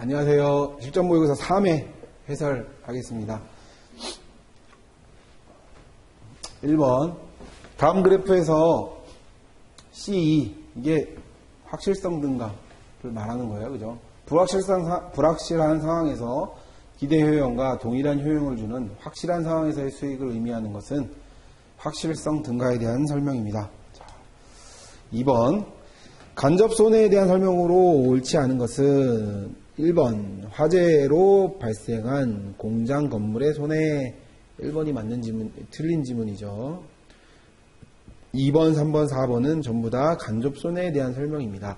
안녕하세요. 실전 모의고사 3회 해설하겠습니다. 1번 다음 그래프에서 C2 이게 확실성 증가를 말하는 거예요. 그죠? 불확실한 상황에서 기대 효용과 동일한 효용을 주는 확실한 상황에서의 수익을 의미하는 것은 확실성 증가에 대한 설명입니다. 자, 2번 간접 손해에 대한 설명으로 옳지 않은 것은 1번 화재로 발생한 공장 건물의 손해. 1번이 맞는 지문, 틀린 지문이죠. 2번, 3번, 4번은 전부 다 간접 손해에 대한 설명입니다.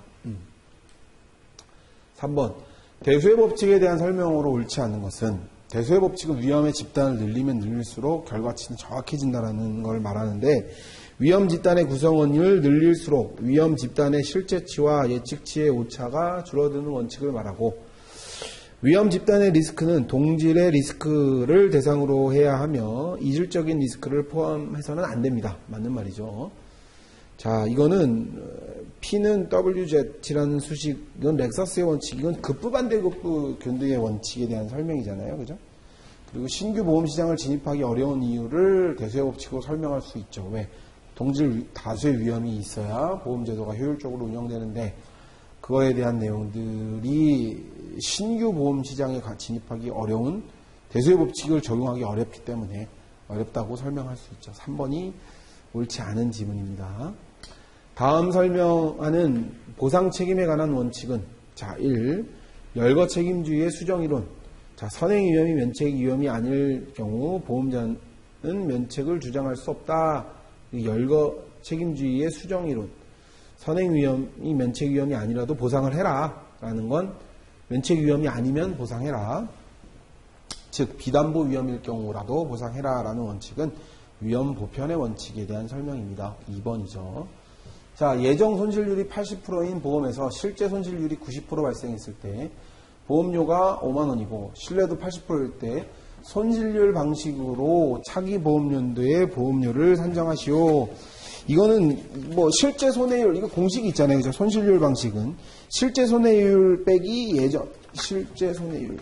3번 대수의 법칙에 대한 설명으로 옳지 않은 것은 대수의 법칙은 위험의 집단을 늘리면 늘릴수록 결과치는 정확해진다는 걸 말하는데 위험 집단의 구성원을 늘릴수록 위험 집단의 실제치와 예측치의 오차가 줄어드는 원칙을 말하고 위험 집단의 리스크는 동질의 리스크를 대상으로 해야 하며 이질적인 리스크를 포함해서는 안 됩니다. 맞는 말이죠. 자, 이거는 P는 WZ라는 수식은 렉서스의 원칙, 이건 급부 반대급부 균등의 원칙에 대한 설명이잖아요. 그죠? 그리고 신규 보험시장을 진입하기 어려운 이유를 대수의 법칙으로 설명할 수 있죠. 왜? 동질 다수의 위험이 있어야 보험제도가 효율적으로 운영되는데 그거에 대한 내용들이 신규 보험시장에 진입하기 어려운 대수의 법칙을 적용하기 어렵기 때문에 어렵다고 설명할 수 있죠. 3번이 옳지 않은 지문입니다. 다음 설명하는 보상 책임에 관한 원칙은 자, 1. 열거 책임주의의 수정이론. 자, 선행 위험이 면책 위험이 아닐 경우 보험자는 면책을 주장할 수 없다. 열거 책임주의의 수정이론. 선행 위험이 면책 위험이 아니라도 보상을 해라. 라는 건 면책 위험이 아니면 보상해라. 즉, 비담보 위험일 경우라도 보상해라. 라는 원칙은 위험 보편의 원칙에 대한 설명입니다. 2번이죠. 자, 예정 손실률이 80%인 보험에서 실제 손실률이 90% 발생했을 때 보험료가 5만원이고 신뢰도 80%일 때 손실률 방식으로 차기 보험연도의 보험료를 산정하시오. 이거는 뭐 실제 손해율, 이거 공식이 있잖아요. 그죠? 손실률 방식은 실제 손해율 빼기 예정 실제 손해율,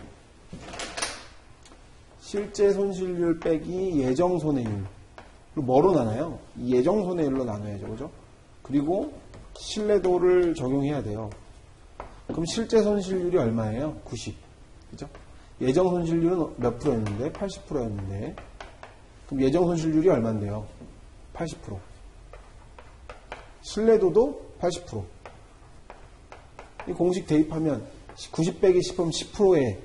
실제 손실률 빼기 예정 손해율. 그리고 뭐로 나눠요? 예정 손해율로 나눠야죠. 그죠? 그리고 신뢰도를 적용해야 돼요. 그럼 실제 손실률이 얼마예요? 90. 그죠? 예정 손실률은 몇 프로였는데? 80%였는데. 그럼 예정 손실률이 얼마인데요? 80%. 신뢰도도 80%. 이 공식 대입하면 90 빼기 10하면 10%에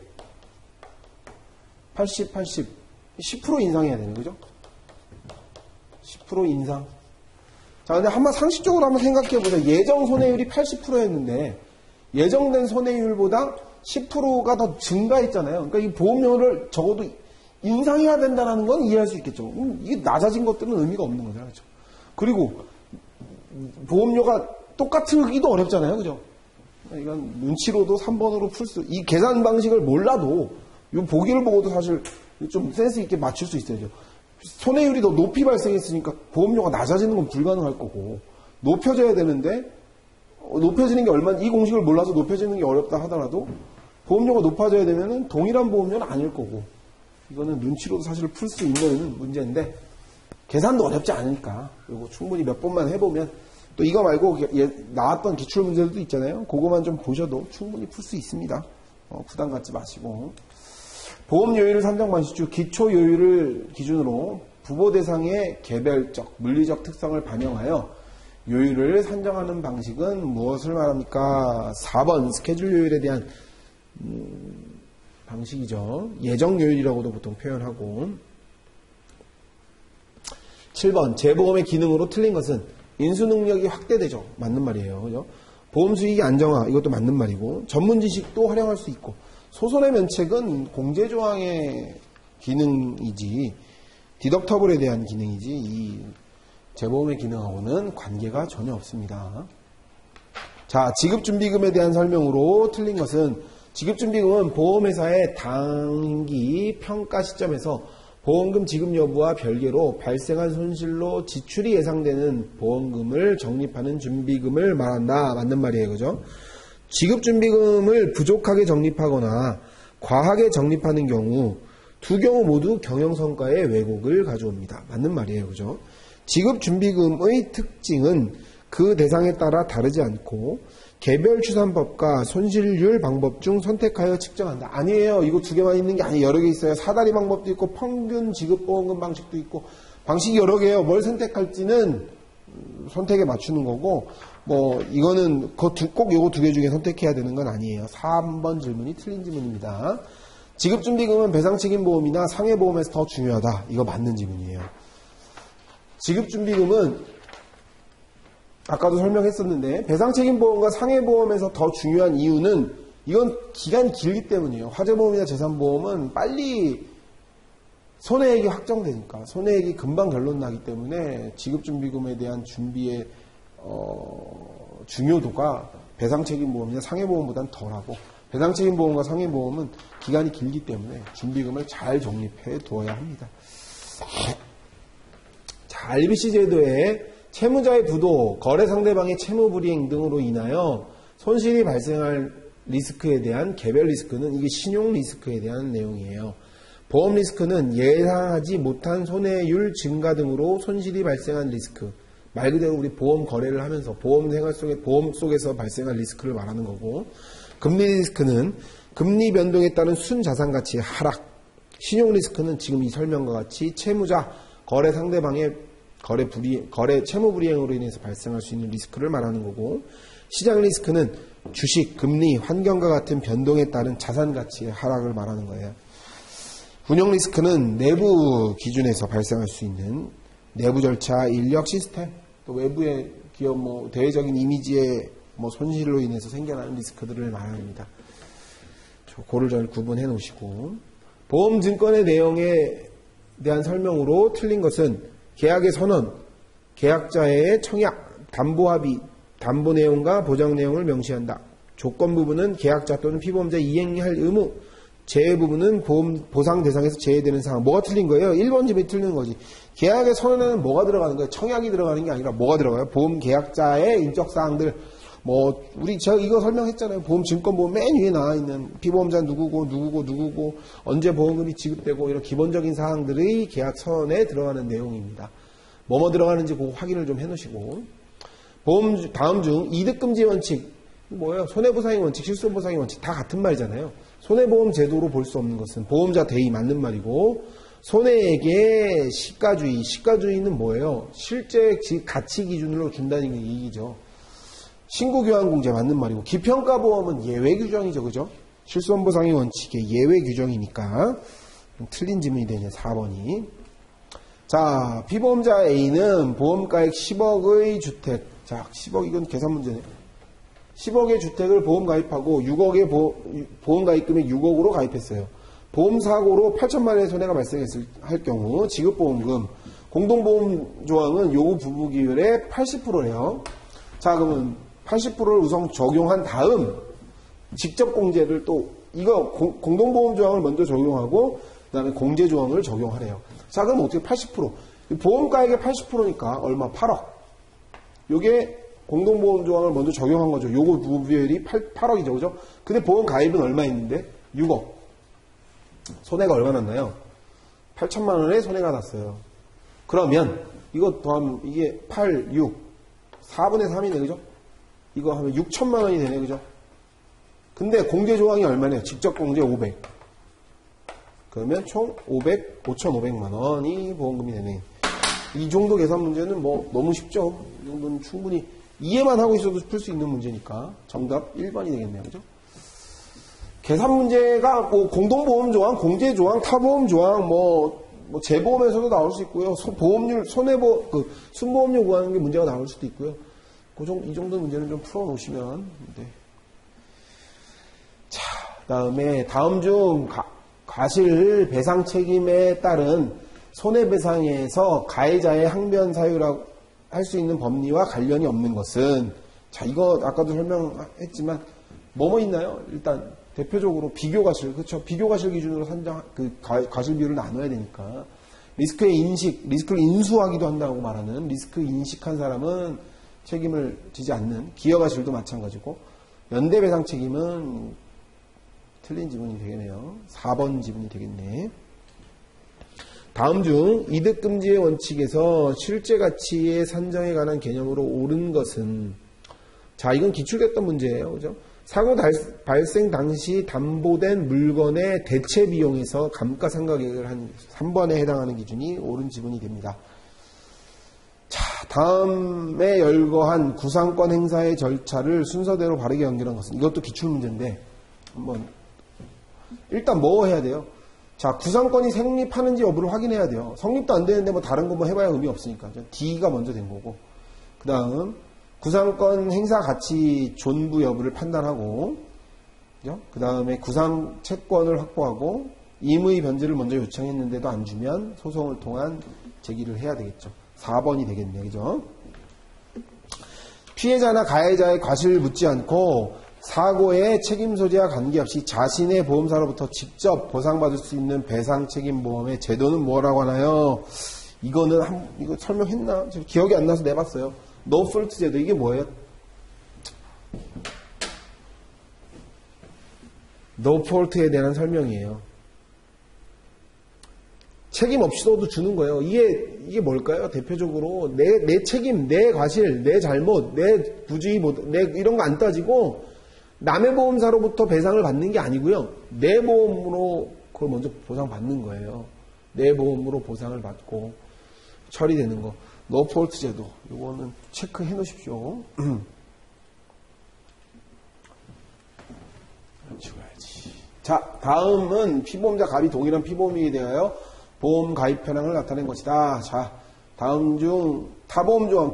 80, 80. 10% 인상해야 되는 거죠? 10% 인상. 자, 근데 한번 상식적으로 한번 생각해 보세요. 예정 손해율이 80%였는데 예정된 손해율보다 10%가 더 증가했잖아요. 그러니까 이 보험료를 적어도 인상해야 된다는 건 이해할 수 있겠죠. 이게 낮아진 것들은 의미가 없는 거잖아요. 그렇죠? 그리고 보험료가 똑같기도 어렵잖아요. 그죠? 이건 눈치로도 3번으로 풀 수, 이 계산 방식을 몰라도 이 보기를 보고도 사실 좀 센스 있게 맞출 수 있어야죠. 손해율이 더 높이 발생했으니까 보험료가 낮아지는 건 불가능할 거고 높여져야 되는데 높여지는 게 이 공식을 몰라서 높여지는 게 어렵다 하더라도 보험료가 높아져야 되면은 동일한 보험료는 아닐 거고 이거는 눈치로도 사실 풀 수 있는 문제인데 계산도 어렵지 않으니까 이거 충분히 몇 번만 해보면 또 이거 말고 나왔던 기출 문제들도 있잖아요. 그거만 좀 보셔도 충분히 풀 수 있습니다. 부담 갖지 마시고 보험요율 산정 방식 중 기초요율을 기준으로 부보 대상의 개별적 물리적 특성을 반영하여 요율을 산정하는 방식은 무엇을 말합니까? 4번 스케줄 요율에 대한 방식이죠. 예정 요율이라고도 보통 표현하고 7번 재보험의 기능으로 틀린 것은 인수 능력이 확대되죠. 맞는 말이에요. 그죠? 보험 수익이 안정화 이것도 맞는 말이고 전문 지식도 활용할 수 있고 소손의 면책은 공제조항의 기능이지 디덕터블에 대한 기능이지 이 재보험의 기능하고는 관계가 전혀 없습니다. 자, 지급준비금에 대한 설명으로 틀린 것은 지급준비금은 보험회사의 단기 평가 시점에서 보험금 지급 여부와 별개로 발생한 손실로 지출이 예상되는 보험금을 적립하는 준비금을 말한다. 맞는 말이에요. 그죠? 지급준비금을 부족하게 적립하거나 과하게 적립하는 경우 두 경우 모두 경영성과의 왜곡을 가져옵니다. 맞는 말이에요. 그죠? 지급준비금의 특징은 그 대상에 따라 다르지 않고 개별 추산법과 손실률 방법 중 선택하여 측정한다. 아니에요. 이거 두 개만 있는 게 아니에요. 여러 개 있어요. 사다리 방법도 있고 평균 지급보험금 방식도 있고 방식이 여러 개예요. 뭘 선택할지는 선택에 맞추는 거고 뭐 이거는 꼭 요거 두 개 중에 선택해야 되는 건 아니에요. 3번 질문이 틀린 질문입니다. 지급준비금은 배상책임보험이나 상해보험에서 더 중요하다. 이거 맞는 질문이에요. 지급준비금은 아까도 설명했었는데 배상책임보험과 상해보험에서 더 중요한 이유는 이건 기간이 길기 때문이에요. 화재보험이나 재산보험은 빨리 손해액이 확정되니까 손해액이 금방 결론 나기 때문에 지급준비금에 대한 준비의 중요도가 배상책임보험이나 상해보험보다는 덜하고 배상책임보험과 상해보험은 기간이 길기 때문에 준비금을 잘 적립해 두어야 합니다. 자, RBC 제도에 채무자의 부도, 거래 상대방의 채무 불이행 등으로 인하여 손실이 발생할 리스크에 대한 개별 리스크는 이게 신용 리스크에 대한 내용이에요. 보험 리스크는 예상하지 못한 손해율 증가 등으로 손실이 발생한 리스크. 말 그대로 우리 보험 거래를 하면서 보험 생활 속에 보험 속에서 발생한 리스크를 말하는 거고, 금리 리스크는 금리 변동에 따른 순자산 가치의 하락. 신용 리스크는 지금 이 설명과 같이 채무자, 거래 상대방의 거래 채무 불이행으로 인해서 발생할 수 있는 리스크를 말하는 거고, 시장 리스크는 주식, 금리, 환경과 같은 변동에 따른 자산 가치의 하락을 말하는 거예요. 운영 리스크는 내부 기준에서 발생할 수 있는 내부 절차, 인력, 시스템, 또 외부의 기업 대외적인 이미지의 손실로 인해서 생겨나는 리스크들을 말합니다. 그거를 잘 구분해 놓으시고, 보험 증권의 내용에 대한 설명으로 틀린 것은 계약의 선언, 계약자의 청약, 담보합의, 담보 내용과 보장 내용을 명시한다. 조건 부분은 계약자 또는 피보험자 이행할 의무, 제외 부분은 보상 대상에서 제외되는 사항. 뭐가 틀린 거예요? 1번 집이 틀린 거지. 계약의 선언에는 뭐가 들어가는 거예요? 청약이 들어가는 게 아니라 뭐가 들어가요? 보험 계약자의 인적 사항들. 제가 이거 설명했잖아요. 보험 증권보험 맨 위에 나와 있는 피보험자 누구고, 언제 보험금이 지급되고, 이런 기본적인 사항들의 계약선에 들어가는 내용입니다. 뭐뭐 들어가는지 그거 확인을 좀 해 놓으시고. 다음 중 이득금지 원칙, 뭐예요? 손해보상의 원칙, 실손보상의 원칙, 다 같은 말이잖아요. 손해보험 제도로 볼 수 없는 것은 보험자 대의 맞는 말이고, 손해액의 시가주의, 시가주의는 뭐예요? 실제 가치 기준으로 준다는 얘기죠. 신고교환공제 맞는 말이고, 기평가보험은 예외 규정이죠. 그죠? 실손보상의 원칙의 예외 규정이니까 틀린 질문이 되네. 4번이. 자, 피보험자 A는 보험가액 10억의 주택. 자, 10억 이건 계산 문제네. 10억의 주택을 보험 가입하고 6억의 보험 가입금액 6억으로 가입했어요. 보험사고로 8천만 원의 손해가 발생할 경우 지급보험금, 공동보험 조항은 요구 부부기율의 80%래요. 자, 그러면 80%를 우선 적용한 다음 직접 공제를 이거 공동보험 조항을 먼저 적용하고 그다음에 공제 조항을 적용하래요. 자, 그럼 어떻게 80%? 보험가액의 80%니까 얼마? 8억. 요게 공동보험 조항을 먼저 적용한 거죠. 요거 부부비율이 8억이죠. 그죠? 근데 보험 가입은 얼마 있는데? 6억. 손해가 얼마 났나요? 8천만 원의 손해가 났어요. 그러면 이거 더하면 이게 8, 6, 4분의 3이네. 그죠? 이거 하면 6천만 원이 되네. 그죠? 근데 공제 조항이 얼마네요? 직접 공제 500. 그러면 총 5,500만 원이 보험금이 되네. 이 정도 계산 문제는 너무 쉽죠? 이 정도는 충분히 이해만 하고 있어도 풀 수 있는 문제니까 정답 1번이 되겠네요. 그죠? 계산 문제가 공동보험 조항, 공제 조항, 타보험 조항, 재보험에서도 나올 수 있고요. 보험률, 순보험료 구하는 게 문제가 나올 수도 있고요. 이 정도 문제는 좀 풀어놓으시면, 네. 자, 다음 중 과실 배상 책임에 따른 손해배상에서 가해자의 항변 사유라고 할 수 있는 법리와 관련이 없는 것은, 자, 이거 아까도 설명했지만, 뭐뭐 있나요? 일단, 대표적으로 비교과실, 그렇죠? 비교과실 기준으로 과실 비율을 나눠야 되니까, 리스크를 인수하기도 한다고 말하는 리스크 인식한 사람은 책임을 지지 않는 기여과실도 마찬가지고, 연대 배상 책임은 틀린 지문이 되겠네요. 4번 지문이 되겠네. 다음 중 이득금지의 원칙에서 실제 가치의 산정에 관한 개념으로 옳은 것은, 자, 이건 기출됐던 문제예요. 그죠? 사고 발생 당시 담보된 물건의 대체 비용에서 감가상각액을 한 3번에 해당하는 기준이 옳은 지문이 됩니다. 자, 다음에 열거한 구상권 행사의 절차를 순서대로 바르게 연결한 것은, 이것도 기출문제인데 한번 일단 뭐 해야 돼요? 자, 구상권이 성립하는지 여부를 확인해야 돼요. 성립도 안 되는데 뭐 다른 거 뭐 해봐야 의미 없으니까. D가 먼저 된 거고, 그 다음 구상권 행사 가치 존부 여부를 판단하고, 그 다음에 구상 채권을 확보하고, 임의 변제를 먼저 요청했는데도 안 주면 소송을 통한 제기를 해야 되겠죠. 4번이 되겠네요. 그죠? 피해자나 가해자의 과실을 묻지 않고 사고의 책임 소재와 관계없이 자신의 보험사로부터 직접 보상받을 수 있는 배상 책임 보험의 제도는 뭐라고 하나요? 이거는 이거 설명했나? 기억이 안 나서 내봤어요. No fault 제도, 이게 뭐예요? No fault에 대한 설명이에요. 책임 없이도 주는 거예요. 이게 뭘까요? 대표적으로 내 책임, 내 과실, 내 잘못, 내 부주의, 이런 거 안 따지고 남의 보험사로부터 배상을 받는 게 아니고요. 내 보험으로 그걸 먼저 보상받는 거예요. 내 보험으로 보상을 받고 처리되는 거. No fault 제도. 이거는 체크해 놓으십시오. 찍어야지. 자, 다음은 피보험자 갑이 동일한 피보험에 대하여 보험 가입 현황을 나타낸 것이다. 자, 다음 중 타보험 조항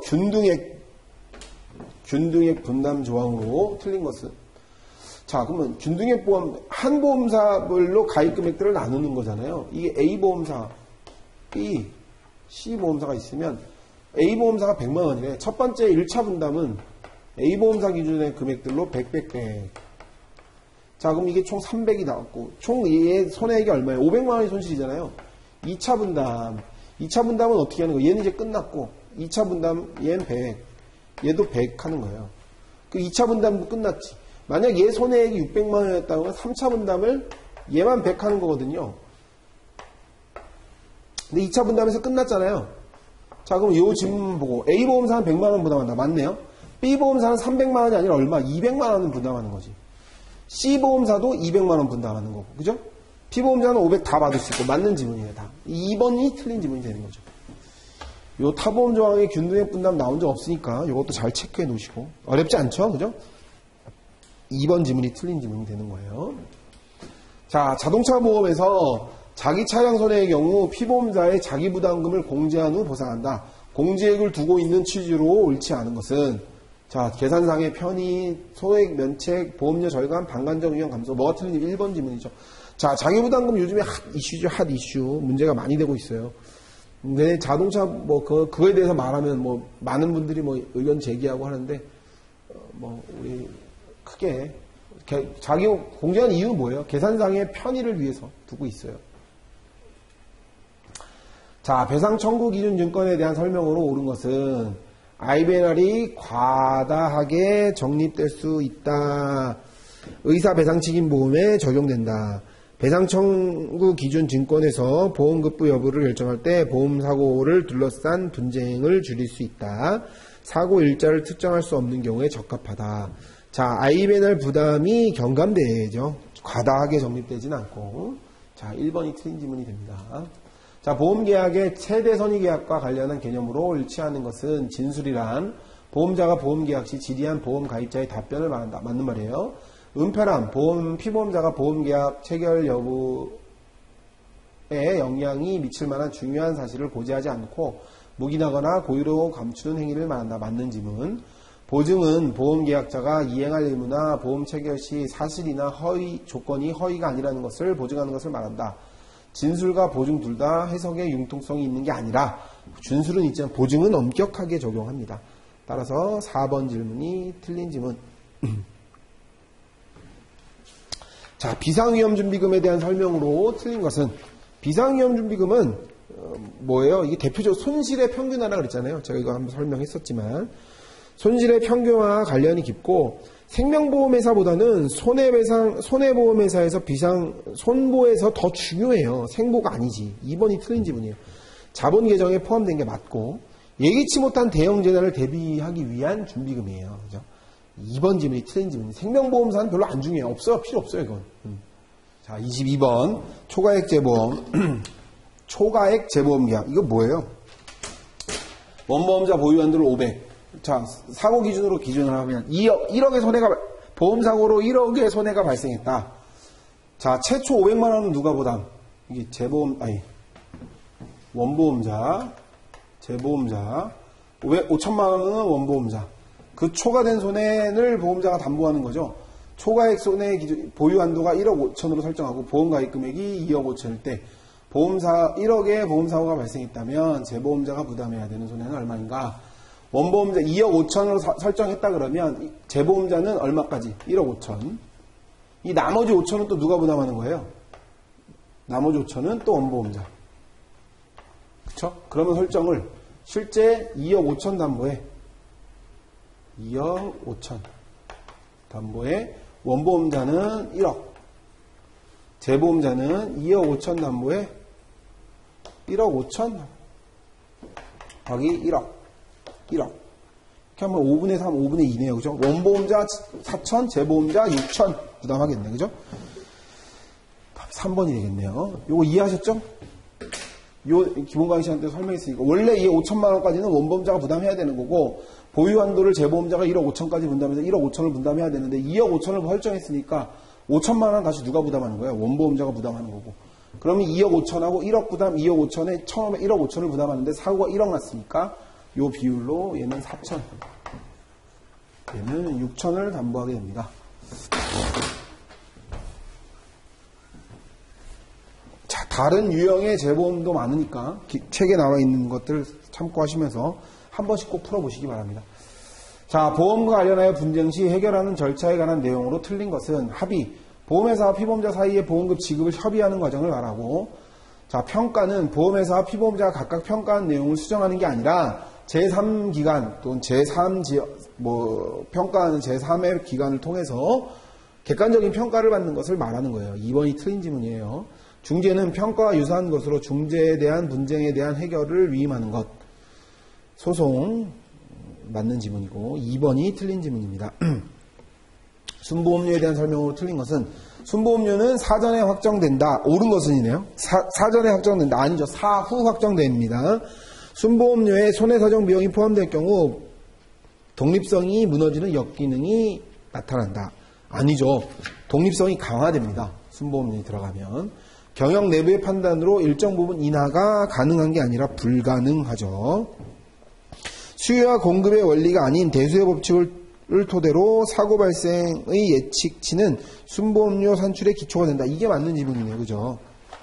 균등액 분담 조항으로 틀린 것은, 자, 그러면 균등액 보험 한 보험사별로 가입 금액들을 나누는 거잖아요. 이게 A 보험사, B, C 보험사가 있으면 A 보험사가 100만 원이래. 첫 번째 1차 분담은 A 보험사 기준의 금액들로 100. 자, 그럼 이게 총 300이 나왔고, 총 얘의 손해액이 얼마예요? 500만 원이 손실이잖아요. 2차 분담. 2차 분담은 어떻게 하는 거예요? 얘는 이제 끝났고, 2차 분담, 얘는 100. 얘도 100 하는 거예요. 그 2차 분담도 끝났지. 만약 얘 손해액이 600만 원이었다면 3차 분담을 얘만 100 하는 거거든요. 근데 2차 분담에서 끝났잖아요. 자, 그럼 이 질문 보고 A 보험사는 100만 원 부담한다. 맞네요. B 보험사는 300만 원이 아니라 얼마? 200만 원은 부담하는 거지. C 보험사도 200만 원 분담하는 거고. 그죠? P 보험자는 500 다 받을 수 있고 맞는 지문이에요. 다. 2번이 틀린 지문이 되는 거죠. 요 타보험 조항에 균등액 분담 나온 적 없으니까 이것도 잘 체크해 놓으시고. 어렵지 않죠? 그죠? 2번 지문이 틀린 지문이 되는 거예요. 자, 자동차 보험에서 자기 차량 손해의 경우 피보험자의 자기 부담금을 공제한 후 보상한다. 공제액을 두고 있는 취지로 옳지 않은 것은, 자, 계산상의 편의, 소액 면책, 보험료 절감, 방관적 위험 감소. 뭐가 틀린지 1번 지문이죠. 자, 자기 부담금 요즘에 핫 이슈죠. 핫 이슈. 문제가 많이 되고 있어요. 근데 자동차 그거에 대해서 말하면 많은 분들이 의견 제기하고 하는데, 우리 크게 자기 공제한 이유는 뭐예요? 계산상의 편의를 위해서 두고 있어요. 자, 배상 청구 기준 증권에 대한 설명으로 옳은 것은 IBNR이 과다하게 적립될 수 있다. 의사 배상 책임 보험에 적용된다. 배상 청구 기준 증권에서 보험급부 여부를 결정할 때 보험사고를 둘러싼 분쟁을 줄일 수 있다. 사고 일자를 특정할 수 없는 경우에 적합하다. 자, IBNR 부담이 경감대죠. 과다하게 적립되지는 않고. 자, 1번이 틀린 지문이 됩니다. 자, 보험계약의 최대 선의계약과 관련한 개념으로 일치하는 것은 진술이란 보험자가 보험계약 시 질의한 보험가입자의 답변을 말한다. 맞는 말이에요. 은폐란 피보험자가 보험계약 체결 여부에 영향이 미칠 만한 중요한 사실을 고지하지 않고 묵인하거나 고의로 감추는 행위를 말한다. 맞는 지문. 보증은 보험계약자가 이행할 의무나 보험 체결 시 사실이나 허위 조건이 허위가 아니라는 것을 보증하는 것을 말한다. 진술과 보증 둘 다 해석에 융통성이 있는 게 아니라 준술은 있지만 보증은 엄격하게 적용합니다. 따라서 4번 질문이 틀린 지문. 자, 비상위험준비금에 대한 설명으로 틀린 것은, 비상위험준비금은 뭐예요? 이게 대표적으로 손실의 평균화라 그랬잖아요. 제가 이거 한번 설명했었지만, 손실의 평균화와 관련이 깊고 생명보험회사보다는 손해보험회사에서 손보에서 더 중요해요. 생보가 아니지. 2번이 틀린 지문이에요. 자본 계정에 포함된 게 맞고 예기치 못한 대형 재난을 대비하기 위한 준비금이에요. 그죠? 2번 지문이 틀린 지문이에요. 생명보험사는 별로 안 중요해요. 없어요. 필요 없어요. 이건. 자, 22번 초과액 재보험 초과액 재보험계약. 이거 뭐예요? 원보험자 보유한도를 500. 자, 사고 기준으로 기준을 하면 1억의 손해가 보험사고로 1억의 손해가 발생했다. 자, 최초 500만 원은 누가 부담? 이게 원보험자, 재보험자, 5천만 원은 원보험자. 그 초과된 손해를 보험자가 담보하는 거죠. 초과액 손해 기준, 보유 한도가 1억 5천으로 설정하고 보험 가입 금액이 2억 5천일 때 1억의 보험사고가 발생했다면 재보험자가 부담해야 되는 손해는 얼마인가? 원보험자 2억 5천으로 설정했다 그러면 재보험자는 얼마까지? 1억 5천. 이 나머지 5천은 또 누가 부담하는 거예요? 나머지 5천은 또 원보험자. 그쵸? 그러면 설정을 실제 2억 5천 담보에 2억 5천 담보에 원보험자는 1억, 재보험자는 2억 5천 담보에 1억 5천 더하기 1억. 이렇게 하면 5분의 3, 5분의 2네요. 그죠? 원보험자 4천, 재보험자 6천 부담하겠네. 그죠? 3번이 되겠네요. 요거 이해하셨죠? 요 기본 강의 시간 때 설명했으니까 원래 이 5천만 원까지는 원보험자가 부담해야 되는 거고 보유 한도를 재보험자가 1억 5천까지 분담해서 1억 5천을 분담해야 되는데 2억 5천을 설정했으니까 5천만 원 다시 누가 부담하는 거예요? 원보험자가 부담하는 거고. 그러면 2억 5천하고 1억 부담, 2억 5천에 처음에 1억 5천을 부담하는데 사고가 1억 났으니까 요 비율로 얘는 4천, 얘는 6천을 담보하게 됩니다. 자, 다른 유형의 재보험도 많으니까 책에 나와 있는 것들 참고하시면서 한 번씩 꼭 풀어보시기 바랍니다. 자, 보험과 관련하여 분쟁 시 해결하는 절차에 관한 내용으로 틀린 것은 합의, 보험회사와 피보험자 사이의 보험금 지급을 협의하는 과정을 말하고, 자, 평가는 보험회사와 피보험자가 각각 평가한 내용을 수정하는 게 아니라 제3기관 또는 평가하는 제3의 기관을 통해서 객관적인 평가를 받는 것을 말하는 거예요. 2번이 틀린 지문이에요. 중재는 평가와 유사한 것으로 중재에 대한 분쟁에 대한 해결을 위임하는 것. 소송 맞는 지문이고 2번이 틀린 지문입니다. 순보험료에 대한 설명으로 틀린 것은 순보험료는 사전에 확정된다. 옳은 것은이네요. 사전에 확정된다. 아니죠. 사후 확정됩니다. 순보험료에 손해사정 비용이 포함될 경우 독립성이 무너지는 역기능이 나타난다. 아니죠. 독립성이 강화됩니다. 순보험료에 들어가면. 경영 내부의 판단으로 일정 부분 인하가 가능한 게 아니라 불가능하죠. 수요와 공급의 원리가 아닌 대수의 법칙을 토대로 사고 발생의 예측치는 순보험료 산출의 기초가 된다. 이게 맞는 지문이네요. 그죠?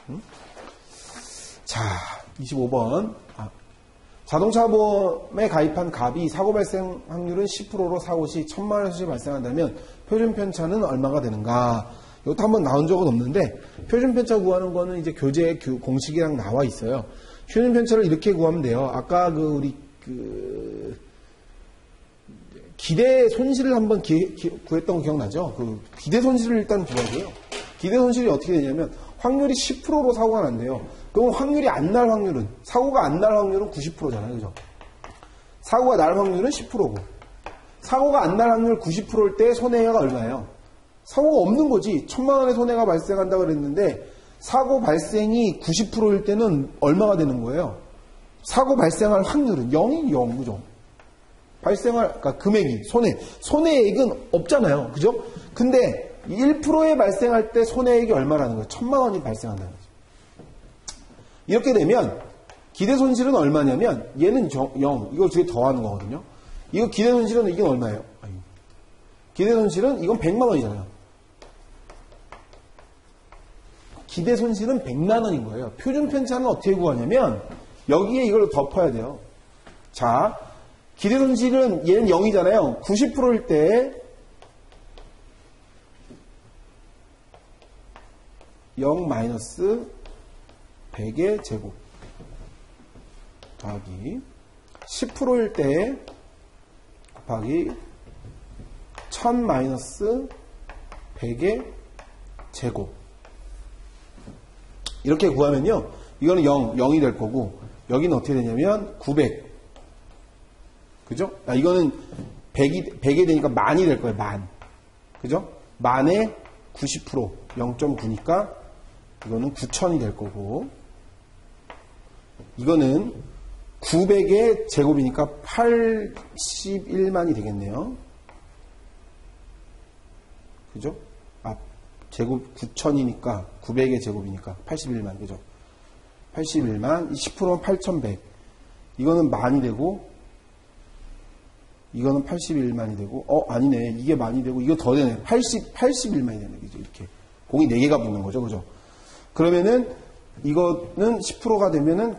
자, 25번. 자동차 보험에 가입한 갑이 사고 발생 확률은 10%로 사고 시 1,000만 원의 손실이 발생한다면 표준 편차는 얼마가 되는가? 이것도 한번 나온 적은 없는데 표준 편차 구하는 거는 이제 교재 공식이랑 나와 있어요. 표준 편차를 이렇게 구하면 돼요. 아까 우리 기대 손실을 한번 구했던 거 기억나죠? 기대 손실을 일단 구하고요. 기대 손실이 어떻게 되냐면 확률이 10%로 사고가 난대요. 그럼 확률이 안 날 확률은, 사고가 안 날 확률은 90%잖아요. 그죠? 사고가 날 확률은 10%고, 사고가 안 날 확률 90%일 때 손해가 얼마예요? 사고가 없는 거지. 1,000만 원의 손해가 발생한다고 그랬는데, 사고 발생이 90%일 때는 얼마가 되는 거예요? 사고 발생할 확률은 0이 0, 그죠? 그러니까 금액이, 손해액은 없잖아요. 그죠? 근데 1%에 발생할 때 손해액이 얼마라는 거예요? 1,000만 원이 발생한다는 거죠. 이렇게 되면 기대 손실은 얼마냐면 얘는 0, 이걸 두 개 더하는 거거든요. 이거 기대 손실은 이게 얼마예요? 기대 손실은 이건 100만 원이잖아요. 기대 손실은 100만 원인 거예요. 표준 편차는 어떻게 구하냐면 여기에 이걸 덮어야 돼요. 자, 기대 손실은 얘는 0이잖아요. 90%일 때 0 마이너스 100의 제곱 더하기 10%일 때 곱하기 1000 마이너스 100의 제곱. 이렇게 구하면요. 이거는 0이 될 거고, 여기는 어떻게 되냐면 900. 그죠? 이거는 100이 되니까 만이 될 거예요, 만. 그죠? 만의 90%, 0.9니까 이거는 9000이 될 거고, 이거는 900의 제곱이니까 81만이 되겠네요. 그죠? 제곱 9000이니까 900의 제곱이니까 81만. 그죠? 81만, 10%는 8100. 이거는 만이 되고, 이거는 81만이 되고, 아니네. 이게 만이 되고, 이거 더 되네. 81만이 되네. 그죠? 이렇게. 공이 4개가 붙는 거죠. 그죠? 그러면은, 이거는 10%가 되면은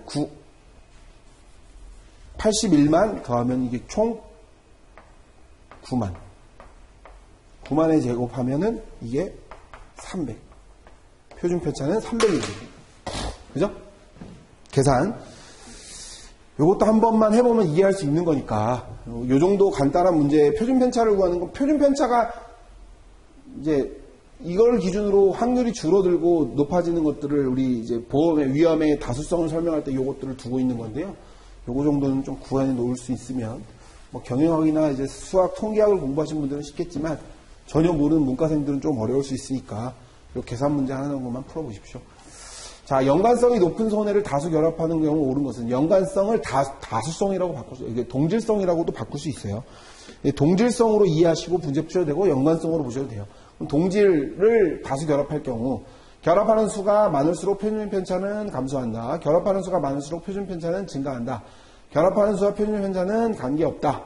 81만 더하면 이게 총 9만. 9만의 제곱하면은 이게 300. 표준 편차는 300이 됩니다. 그죠? 계산. 요것도 한 번만 해보면 이해할 수 있는 거니까. 요 정도 간단한 문제, 표준 편차를 구하는 건, 표준 편차가 이제 이걸 기준으로 확률이 줄어들고 높아지는 것들을 우리 이제 보험의 위험의 다수성을 설명할 때 요것들을 두고 있는 건데요. 요거 정도는 좀 구간에 놓을 수 있으면, 뭐 경영학이나 이제 수학, 통계학을 공부하신 분들은 쉽겠지만, 전혀 모르는 문과생들은 좀 어려울 수 있으니까, 요 계산 문제 하나 정도만 풀어보십시오. 자, 연관성이 높은 손해를 다수 결합하는 경우 옳은 것은, 연관성을 다수성이라고 바꿀 수, 이게 동질성이라고도 바꿀 수 있어요. 동질성으로 이해하시고 문제 푸셔도 되고, 연관성으로 보셔도 돼요. 그럼 동질을 다수 결합할 경우, 결합하는 수가 많을수록 표준 편차는 감소한다. 결합하는 수가 많을수록 표준 편차는 증가한다. 결합하는 수와 표준 편차는 관계없다.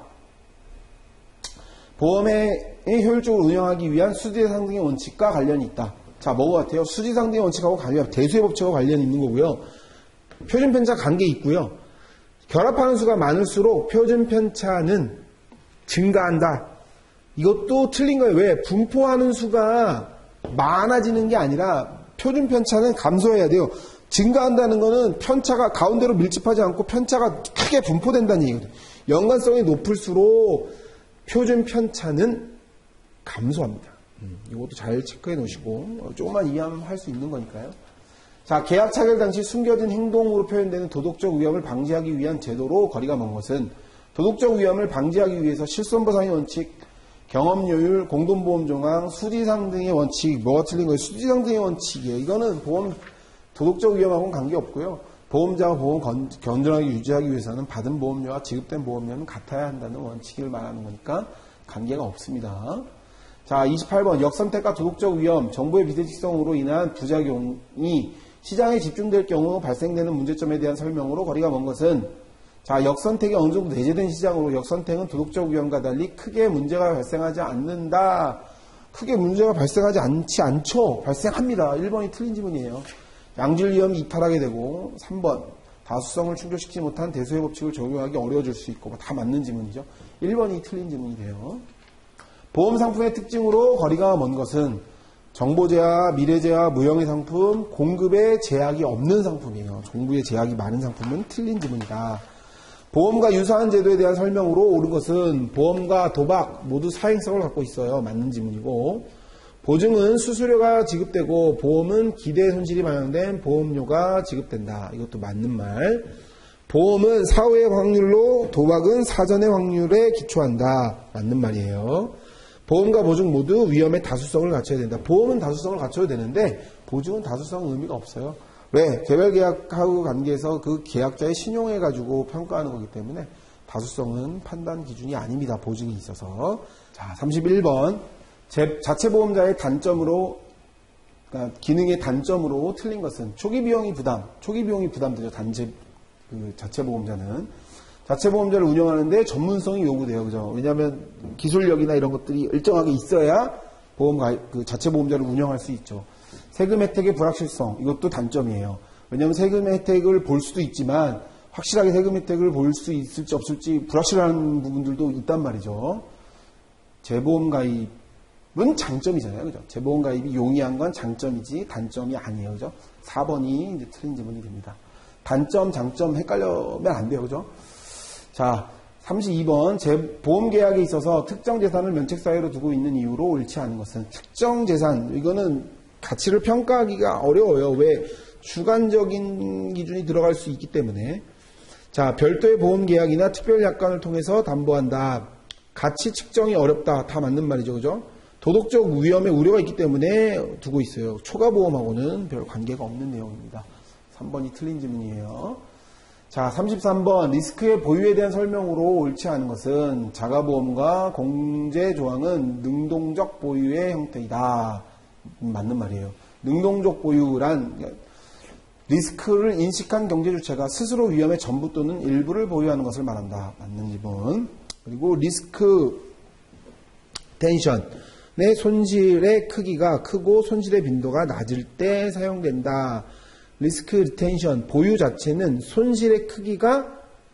보험에 효율적으로 운영하기 위한 수지상등의 원칙과 관련이 있다. 자, 뭐가 같아요? 수지상등의 원칙하고 관련, 대수의 법칙하고 관련이 있는 거고요. 표준 편차 관계 있고요. 결합하는 수가 많을수록 표준 편차는 증가한다. 이것도 틀린 거예요. 왜? 분포하는 수가 많아지는 게 아니라 표준 편차는 감소해야 돼요. 증가한다는 거는 편차가 가운데로 밀집하지 않고 편차가 크게 분포된다는 얘기거든요. 연관성이 높을수록 표준 편차는 감소합니다. 이것도 잘 체크해 놓으시고 조금만 이해하면 할 수 있는 거니까요. 자, 계약 차결 당시 숨겨진 행동으로 표현되는 도덕적 위험을 방지하기 위한 제도로 거리가 먼 것은 도덕적 위험을 방지하기 위해서 실손보상의 원칙, 경험료율, 공동보험 정황, 수지상 등의 원칙, 뭐가 틀린 거예요? 수지상 등의 원칙이에요. 이거는 보험 도덕적 위험하고는 관계없고요. 보험자가 보험 건전하게 유지하기 위해서는 받은 보험료와 지급된 보험료는 같아야 한다는 원칙을 말하는 거니까 관계가 없습니다. 자, 28번 역선택과 도덕적 위험, 정보의 비대칭성으로 인한 부작용이 시장에 집중될 경우 발생되는 문제점에 대한 설명으로 거리가 먼 것은, 자, 역선택이 어느 정도 내재된 시장으로 역선택은 도덕적 위험과 달리 크게 문제가 발생하지 않는다. 크게 문제가 발생하지 않죠. 발생합니다. 1번이 틀린 지문이에요. 양질 위험이 이탈하게 되고, 3번 다수성을 충족시키지 못한 대수의 법칙을 적용하기 어려워질 수 있고, 다 맞는 지문이죠. 1번이 틀린 지문이 돼요. 보험 상품의 특징으로 거리가 먼 것은 정보제약, 미래제약, 무형의 상품, 공급에 제약이 없는 상품이에요. 정부에 제약이 많은 상품은 틀린 지문이다. 보험과 유사한 제도에 대한 설명으로 옳은 것은 보험과 도박 모두 사행성을 갖고 있어요. 맞는 지문이고, 보증은 수수료가 지급되고 보험은 기대 손실이 반영된 보험료가 지급된다. 이것도 맞는 말. 보험은 사후의 확률로, 도박은 사전의 확률에 기초한다. 맞는 말이에요. 보험과 보증 모두 위험의 다수성을 갖춰야 된다. 보험은 다수성을 갖춰야 되는데 보증은 다수성은 의미가 없어요. 왜? 개별계약하고 관계에서 그 계약자의 신용해 가지고 평가하는 거기 때문에 다수성은 판단 기준이 아닙니다. 보증이 있어서. 자, 31번. 자체보험자의 단점으로, 그러니까 기능의 단점으로 틀린 것은 초기 비용이 부담되죠. 자체보험자는. 자체보험자를 운영하는데 전문성이 요구돼요. 그죠? 왜냐하면 기술력이나 이런 것들이 일정하게 있어야 자체보험자를 운영할 수 있죠. 세금 혜택의 불확실성, 이것도 단점이에요. 왜냐하면 세금 혜택을 볼 수도 있지만 확실하게 세금 혜택을 볼 수 있을지 없을지 불확실한 부분들도 있단 말이죠. 재보험 가입은 장점이잖아요. 그죠? 재보험 가입이 용이한 건 장점이지 단점이 아니에요. 그죠? 4번이 이제 틀린 지문이 됩니다. 단점, 장점 헷갈려면 안 돼요. 그죠? 자, 32번 보험 계약에 있어서 특정 재산을 면책사유로 두고 있는 이유로 옳지 않은 것은 특정 재산 이거는 가치를 평가하기가 어려워요. 왜? 주관적인 기준이 들어갈 수 있기 때문에. 자, 별도의 보험 계약이나 특별 약관을 통해서 담보한다. 가치 측정이 어렵다. 다 맞는 말이죠. 그죠? 도덕적 위험의 우려가 있기 때문에 두고 있어요. 초과보험하고는 별 관계가 없는 내용입니다. 3번이 틀린 질문이에요. 자, 33번 리스크의 보유에 대한 설명으로 옳지 않은 것은 자가보험과 공제조항은 능동적 보유의 형태이다. 맞는 말이에요. 능동적 보유란 리스크를 인식한 경제주체가 스스로 위험의 전부 또는 일부를 보유하는 것을 말한다. 맞는 질문. 그리고 리스크 텐션의 손실의 크기가 크고 손실의 빈도가 낮을 때 사용된다. 리스크 리텐션 보유 자체는 손실의 크기가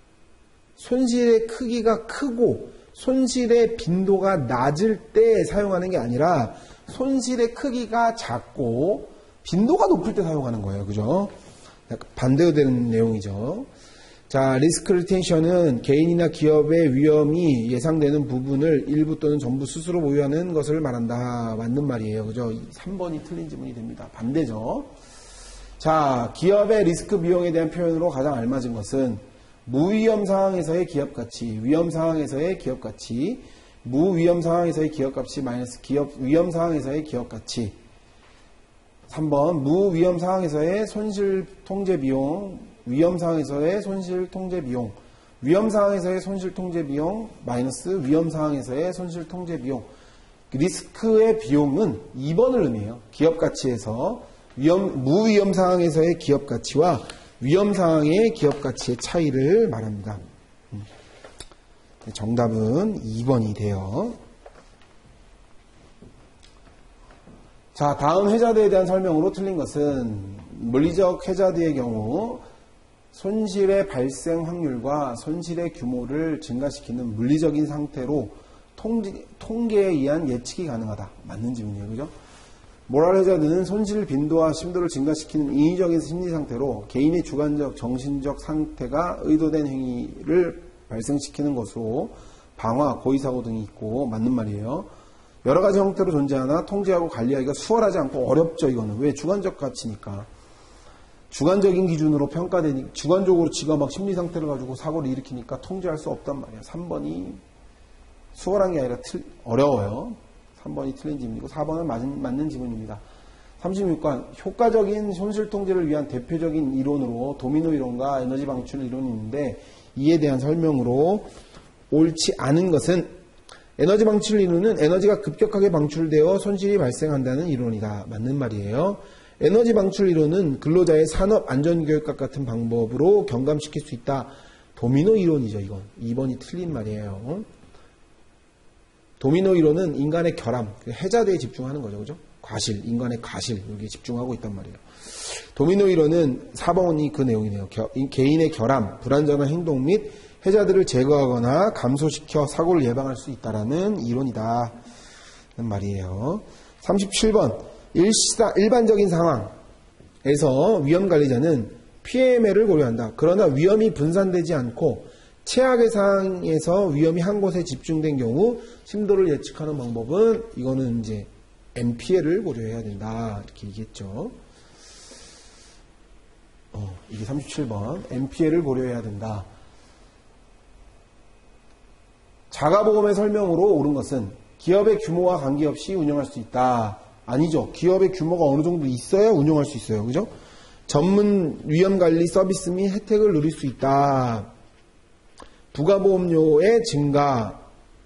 크고 손실의 빈도가 낮을 때 사용하는 게 아니라 손실의 크기가 작고 빈도가 높을 때 사용하는 거예요. 그죠? 약간 반대로 되는 내용이죠. 자, 리스크 리텐션은 개인이나 기업의 위험이 예상되는 부분을 일부 또는 전부 스스로 보유하는 것을 말한다. 맞는 말이에요. 그죠? 3번이 틀린 질문이 됩니다. 반대죠. 자, 기업의 리스크 비용에 대한 표현으로 가장 알맞은 것은 무위험 상황에서의 기업 가치, 위험 상황에서의 기업 가치, 무위험 상황에서의 기업 가치 마이너스 위험 상황에서의 기업 가치. 3번 무위험 상황에서의 손실 통제 비용, 위험 상황에서의 손실 통제 비용, 위험 상황에서의 손실 통제 비용 마이너스 위험 상황에서의 손실 통제 비용. 리스크의 비용은 2번을 의미해요. 기업 가치에서 무위험 상황에서의 기업 가치와 위험 상황의 기업 가치의 차이를 말합니다. 정답은 2번이 돼요. 자, 다음 해자드에 대한 설명으로 틀린 것은 물리적 해자드의 경우 손실의 발생 확률과 손실의 규모를 증가시키는 물리적인 상태로 통계에 의한 예측이 가능하다. 맞는 질문이에요. 그죠? 모랄 해자드는 손실 빈도와 심도를 증가시키는 인위적인 심리 상태로 개인의 주관적 정신적 상태가 의도된 행위를 발생시키는 것으로 방화, 고의사고 등이 있고 맞는 말이에요. 여러 가지 형태로 존재하나 통제하고 관리하기가 수월하지 않고 어렵죠. 이거는 왜? 주관적 가치니까. 주관적인 기준으로 평가되니 주관적으로 지가 막 심리 상태를 가지고 사고를 일으키니까 통제할 수 없단 말이야. 3번이 수월한 게 아니라 어려워요. 3번이 틀린 질문이고 4번은 맞는 질문입니다. 36번 효과적인 손실 통제를 위한 대표적인 이론으로 도미노 이론과 에너지 방출 이론이 있는데 이에 대한 설명으로 옳지 않은 것은 에너지 방출 이론은 에너지가 급격하게 방출되어 손실이 발생한다는 이론이다. 맞는 말이에요. 에너지 방출 이론은 근로자의 산업 안전교육과 같은 방법으로 경감시킬 수 있다. 도미노 이론이죠. 이건 2번이 틀린 말이에요. 도미노 이론은 인간의 결함, 해자드에 집중하는 거죠. 그죠? 과실, 인간의 과실, 여기에 집중하고 있단 말이에요. 도미노 이론은 4번이 그 내용이네요. 개인의 결함, 불안정한 행동 및 해자들을 제거하거나 감소시켜 사고를 예방할 수 있다라는 이론이다. 는 말이에요. 37번. 일반적인 상황에서 위험관리자는 피해 매를 고려한다. 그러나 위험이 분산되지 않고 최악의 상황에서 위험이 한 곳에 집중된 경우 심도를 예측하는 방법은 이거는 이제 MPL을 고려해야 된다. 이렇게 얘기했죠. 이게 37번. MPL을 고려해야 된다. 자가보험의 설명으로 옳은 것은 기업의 규모와 관계없이 운영할 수 있다. 아니죠. 기업의 규모가 어느 정도 있어야 운영할 수 있어요. 그죠? 전문 위험관리 서비스 및 혜택을 누릴 수 있다. 부가보험료의 증가.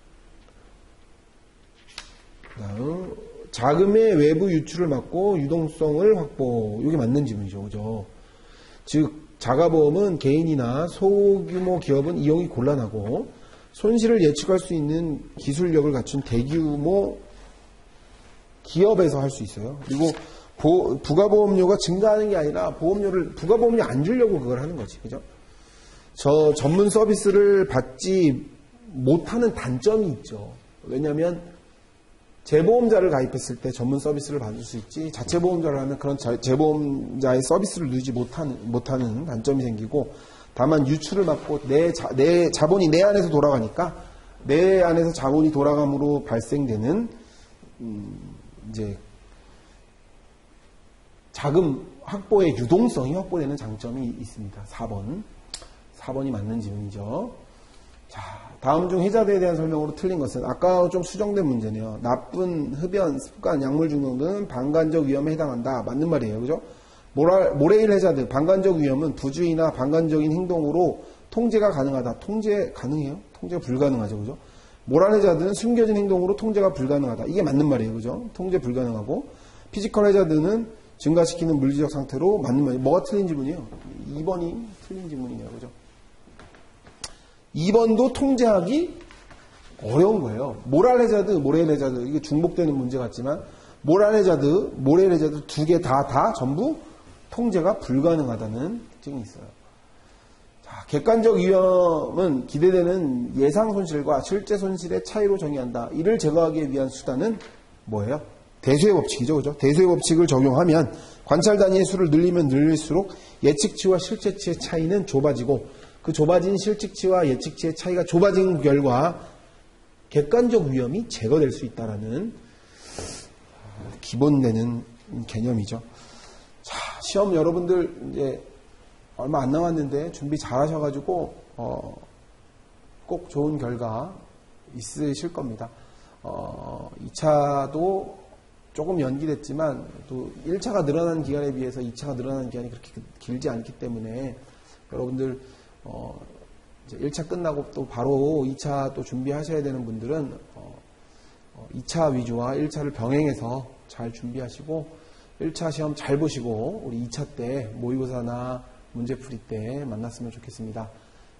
자금의 외부 유출을 막고 유동성을 확보. 이게 맞는 질문이죠. 그죠? 즉, 자가보험은 개인이나 소규모 기업은 이용이 곤란하고 손실을 예측할 수 있는 기술력을 갖춘 대규모 기업에서 할 수 있어요. 그리고 부가보험료가 증가하는 게 아니라 부가보험료 안 주려고 그걸 하는 거지. 그죠? 저 전문 서비스를 받지 못하는 단점이 있죠. 왜냐하면 재보험자를 가입했을 때 전문 서비스를 받을 수 있지 자체보험자를 하면 그런 재보험자의 서비스를 누리지 못하는 단점이 생기고 다만 유출을 막고 내 자본이 내 안에서 돌아가니까 내 안에서 자본이 돌아감으로 발생되는 이제 자금 확보의 유동성이 확보되는 장점이 있습니다. 4번이 맞는 질문이죠. 자, 다음 중 해자대에 대한 설명으로 틀린 것은 아까 좀 수정된 문제네요. 나쁜 흡연, 습관, 약물 중독 등 방관적 위험에 해당한다. 맞는 말이에요. 그죠? 모레일 해자드, 방관적 위험은 부주의나 방관적인 행동으로 통제가 가능하다. 통제 가능해요? 통제가 불가능하죠. 그죠? 모랄 해자드는 숨겨진 행동으로 통제가 불가능하다. 이게 맞는 말이에요. 그죠? 통제 불가능하고. 피지컬 해자드는 증가시키는 물리적 상태로 맞는 말이에요. 뭐가 틀린 질문이에요? 2번이 틀린 질문이네요. 그죠? 2번도 통제하기 어려운 거예요. 모랄 해자드, 모레일 해자드, 이게 중복되는 문제 같지만, 모랄 해자드, 모레일 해자드 두 개 다 전부 통제가 불가능하다는 특징이 있어요. 자, 객관적 위험은 기대되는 예상 손실과 실제 손실의 차이로 정의한다. 이를 제거하기 위한 수단은 뭐예요? 대수의 법칙이죠. 그죠? 대수의 법칙을 적용하면 관찰 단위의 수를 늘리면 늘릴수록 예측치와 실제치의 차이는 좁아지고 그 좁아진 실측치와 예측치의 차이가 좁아진 결과 객관적 위험이 제거될 수 있다라는 기본되는 개념이죠. 자, 시험 여러분들 이제 얼마 안 남았는데 준비 잘 하셔가지고 꼭 좋은 결과 있으실 겁니다. 2차도 조금 연기됐지만 또 1차가 늘어난 기간에 비해서 2차가 늘어난 기간이 그렇게 길지 않기 때문에 여러분들 이제 1차 끝나고 또 바로 2차 또 준비하셔야 되는 분들은 2차 위주와 1차를 병행해서 잘 준비하시고 1차 시험 잘 보시고 우리 2차 때 모의고사나 문제풀이 때 만났으면 좋겠습니다.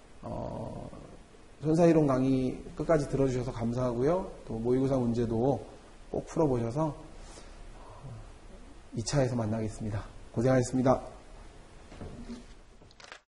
손사이론 강의 끝까지 들어주셔서 감사하고요. 또 모의고사 문제도 꼭 풀어보셔서 2차에서 만나겠습니다. 고생하셨습니다.